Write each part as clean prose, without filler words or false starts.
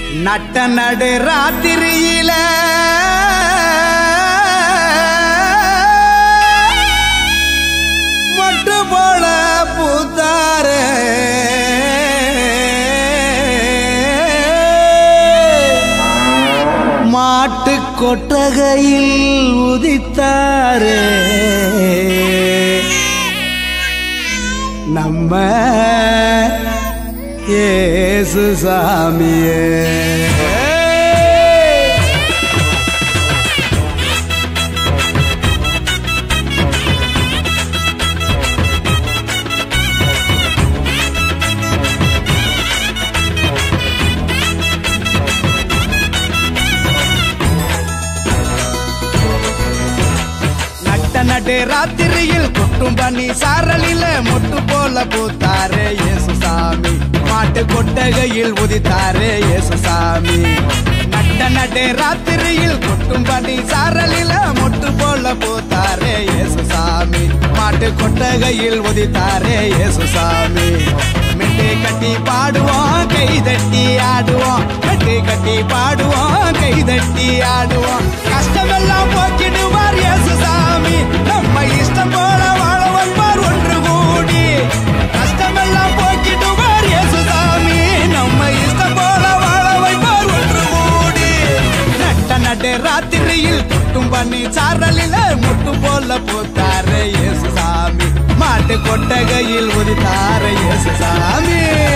நட்ட நடு ராத்திரியில மொட்டு போல பூத்தாரே மாட்டு கொட்டகையில் உதித்தாரே நம்ம இயேசு சாமியே நடு ராத்திரியில் கொட்டும் பனி சாரலில மொட்டு போல பூத்தாரே இயேசு சாமி மாட்டு கொட்டகையில் உதித்தாரே இயேசு சாமி நட்ட நடு ராத்திரியில் கொட்டும் பனி சாரலில மொட்டு போல பூத்தாரே இயேசு சாமி மாட்டு கொட்டகையில் உதித்தாரே இயேசு சாமி மெட்டு கட்டி பாடுவோம் கை தட்டி ஆடுவோம் மெட்டு கட்டி பாடுவோம் கை தட்டி ஆடுவோம் கஷ்டமெல்லாம் போக்கிடுவார் இயேசு சாமி நம்ம இஷ்டம் போல வாழ வைப்பார் ஒன்று கூடி கஷ்டமெல்லாம் போக்கிடுவார் இயேசு சாமி நம்ம இஷ்டம் போல வாழ வைப்பார் ஒன்று கூடி நட்ட நடு ராத்திரியில் கொட்டும் பண்ணி சாரலில முட்டு போல பூத்தாரே இயேசு சாமி மாட்டு கொட்டகையில் உதித்தாரே இயேசு சாமி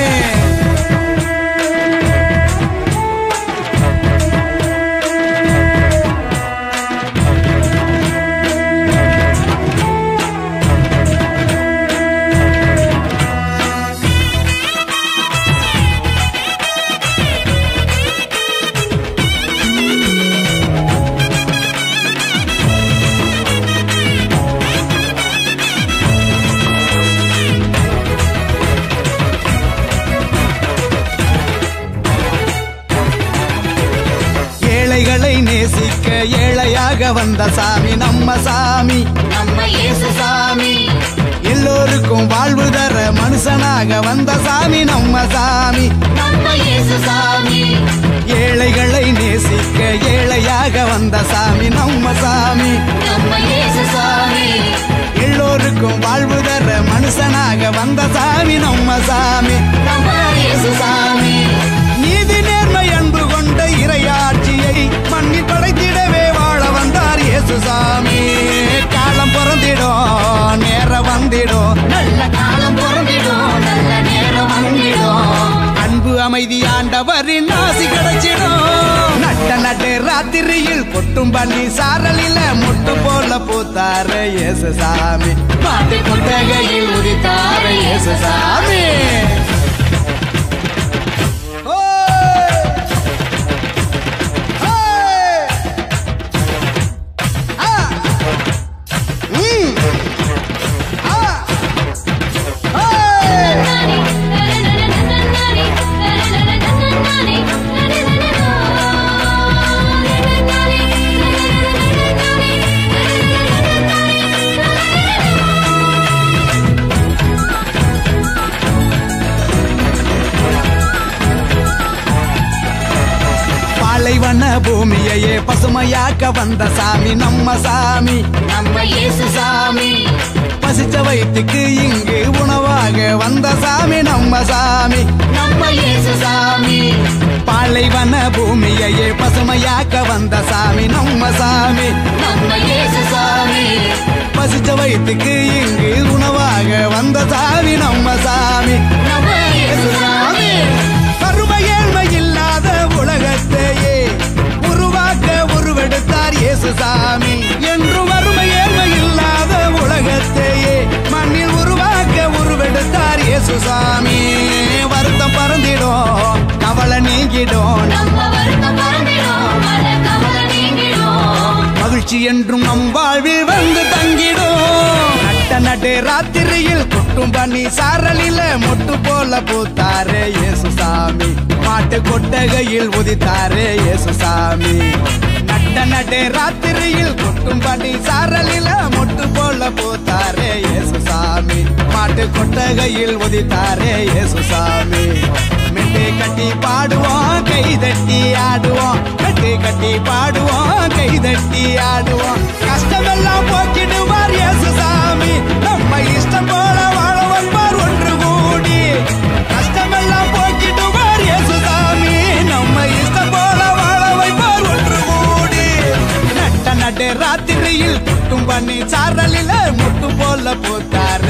நேசிக்க ஏழையாக வந்த சாமி நம்ம சாமி நம்ம இயேசு சாமி எல்லோருக்கும் வாழ்வு தர மனுஷனாக வந்த சாமி நம்ம சாமி நம்ம இயேசு சாமி ஏழைகளை நேசிக்க ஏழையாக வந்த சாமி நம்ம சாமி நம்ம இயேசு சாமி எல்லோருக்கும் வாழ்வு தர மனுஷனாக வந்த சாமி நம்ம சாமி நம்ம இயேசு சாமி நீதி நேர்மை அன்பு கொண்ட இறையாட்சியை மண்ணில் படைத்திடவே வாழ வந்தார் இயேசு சாமி காலம் பிறந்திடும் நேரம் வந்திடும் நல்ல காலம் பிறந்திடும் நல்ல நேரம் வந்திடும் அன்பு அமைதி ஆண்டவரின் ஆசி கிடைச்சிடும் நட்ட நட்டு ராத்திரியில் கொட்டும் பண்ணி சாரலில முட்டு போல பூத்தாரே இயேசு சாமி மாட்டு கொட்டகையில் உதித்தாரே இயேசு சாமி பாலைவன பூமியையே பசுமையாக்க வந்த சாமி நம்ம சாமி நம்ம இயேசு சாமி பசிச்ச வயிற்றுக்கு இங்கு உணவாக வந்த சாமி நம்ம சாமி நம்ம இயேசு சாமி பாலைவன பூமியையே பசுமையாக்க வந்த சாமி நம்ம சாமி நம்ம இயேசு சாமி பசிச்ச வயிற்றுக்கு இங்கு உணவாக வந்த சாமி நம்ம சாமி நம்ம இயேசு சாமி கருமை ஏழ்மை இல்லாத உலகத்தையே உருவாக்க உருவெடுத்தார் இயேசு சாமி என்று வறுமை ஏழ்மை இல்லாத உலகத்தையே மண்ணில் உருவாக்க உருவெடுத்தார் இயேசு சாமி வருத்தம் பறந்திடும் கவலை நீங்கிடும் நம்ம வருத்தம் பறந்திடும் மன கவலை நீங்கிடும் மகிழ்ச்சி என்றும் நம் வாழ்வில் வந்து தங்கிடும் நட்ட நடு ராத்திரியில் கொட்டும் பண்ணி சாரலில மொட்டு போல பூத்தாரே இயேசு சாமி மாட்டு கொட்டகையில் உதித்தாரே இயேசு சாமி நட்ட நடு ராத்திரியில் கொட்டும் பண்ணி சாரலில மொட்டு போல பூத்தாரே இயேசு சாமி மாட்டு கொட்டகையில் உதித்தாரே இயேசு சாமி மெட்டு கட்டி பாடுவோம் கை தட்டி பாடுவோம் கைதட்டி ஆடுவோம் கஷ்டமெல்லாம் போக்கிடுவார் இயேசு சாமி நம்ம இஷ்டம் போல வாழ வைப்பார் ஒன்று கூடி கஷ்டமெல்லாம் போக்கிடுவார் இயேசு சாமி நம்ம இஷ்டம் போல வாழ வைப்பார் ஒன்று கூடி நட்ட நடு ராத்திரியில் குட்டும் பண்ணி சாரலில முட்டு போல போத்தார்